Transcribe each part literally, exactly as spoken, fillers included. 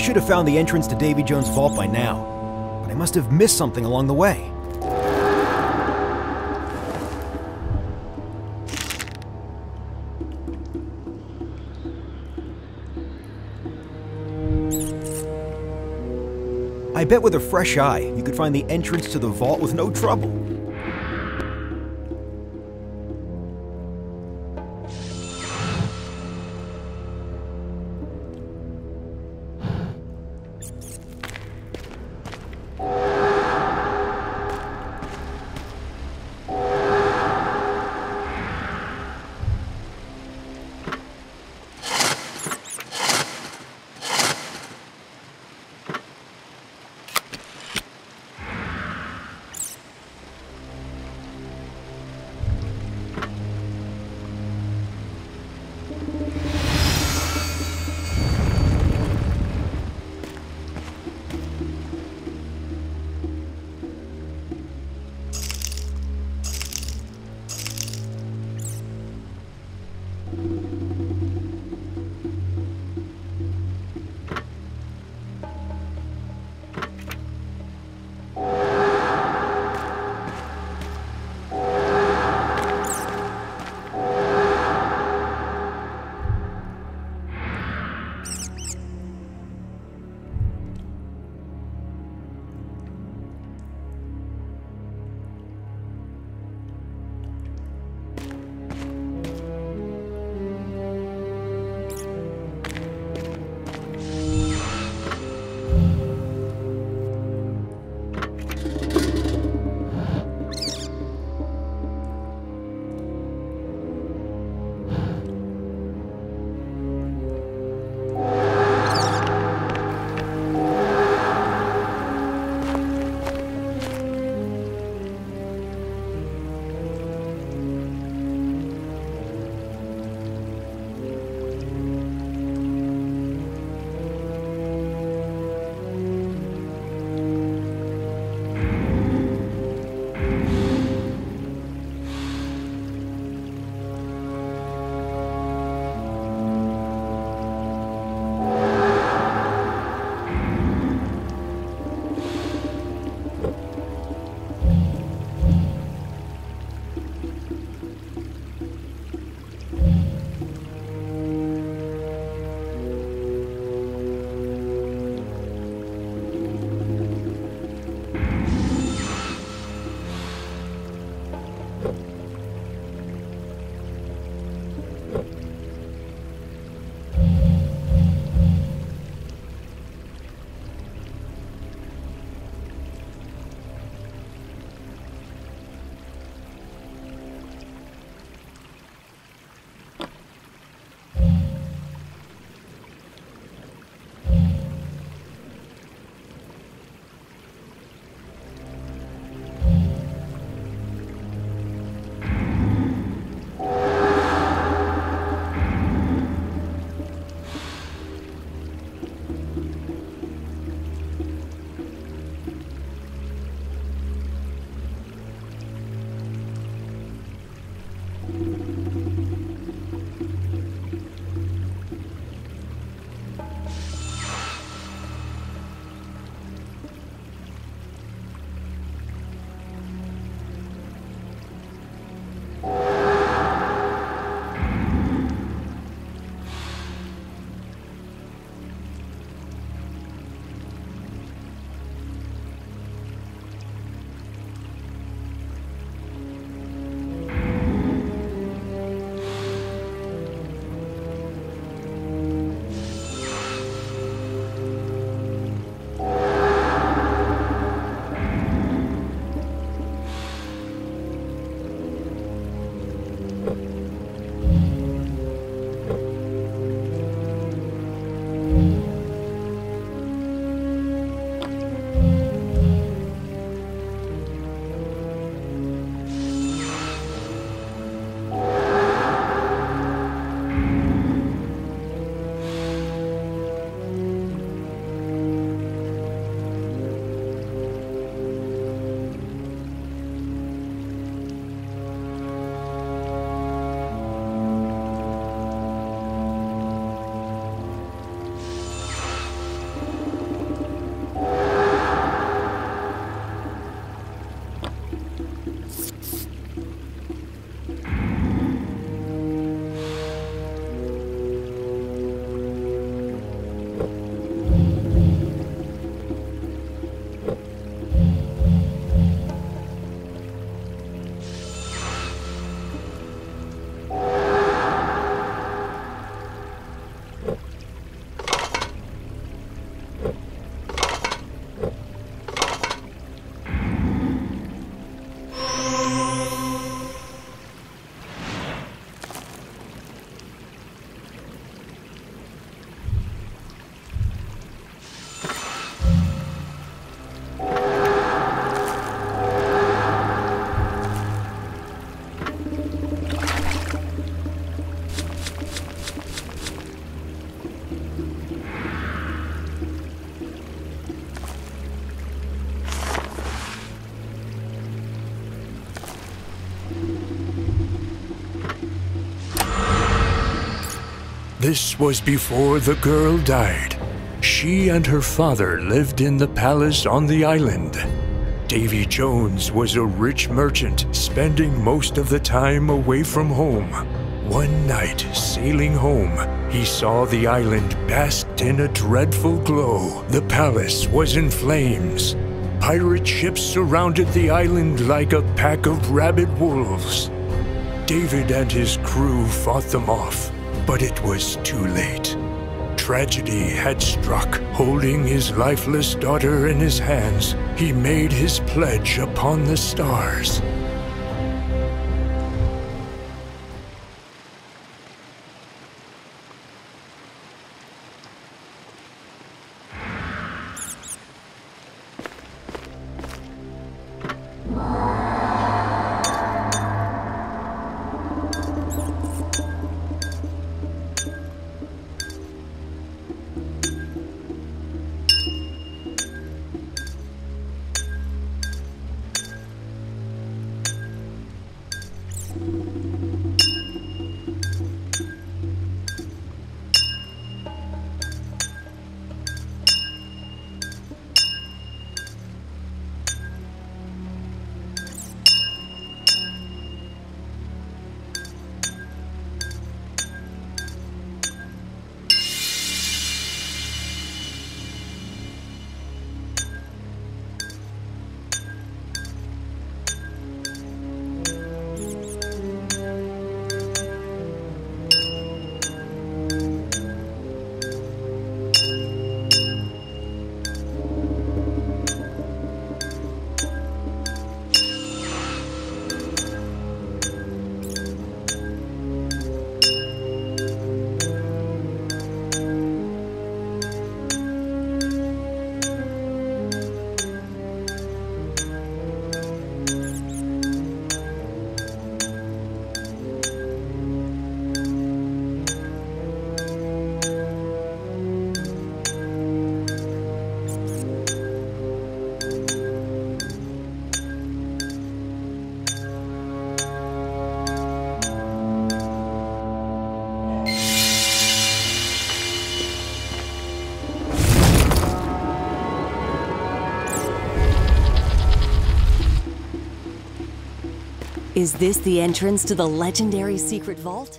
should have found the entrance to Davy Jones' vault by now, but I must have missed something along the way. I bet with a fresh eye, you could find the entrance to the vault with no trouble. This was before the girl died. She and her father lived in the palace on the island. Davy Jones was a rich merchant, spending most of the time away from home. One night, sailing home, he saw the island basked in a dreadful glow. The palace was in flames. Pirate ships surrounded the island like a pack of rabid wolves. David and his crew fought them off, but it was too late. Tragedy had struck. Holding his lifeless daughter in his hands, he made his pledge upon the stars. Is this the entrance to the legendary secret vault?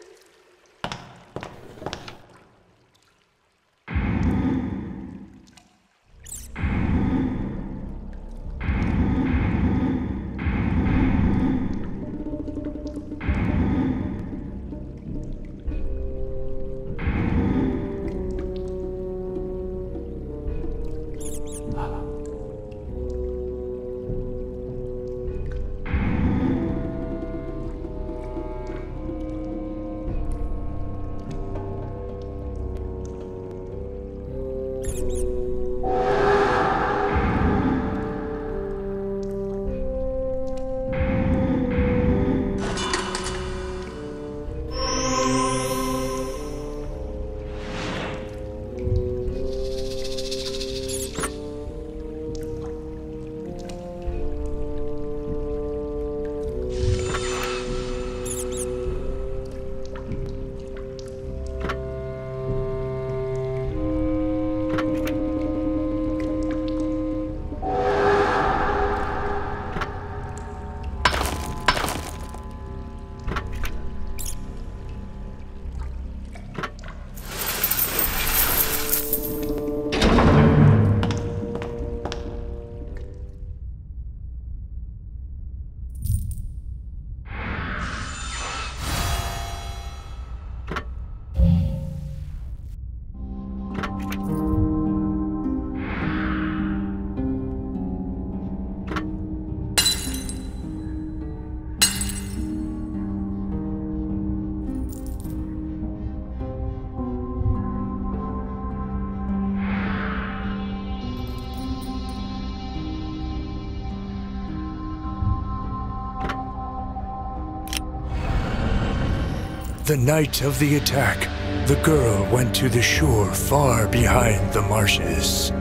The night of the attack, the girl went to the shore far behind the marshes.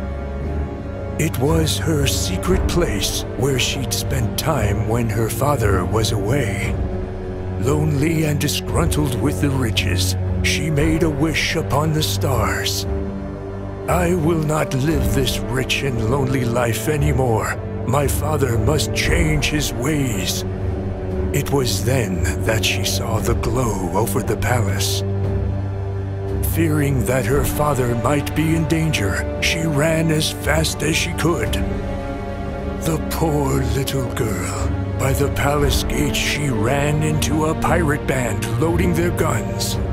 It was her secret place where she'd spent time when her father was away. Lonely and disgruntled with the riches, she made a wish upon the stars. I will not live this rich and lonely life anymore. My father must change his ways. It was then that she saw the glow over the palace. Fearing that her father might be in danger, she ran as fast as she could. The poor little girl. By the palace gate, she ran into a pirate band loading their guns.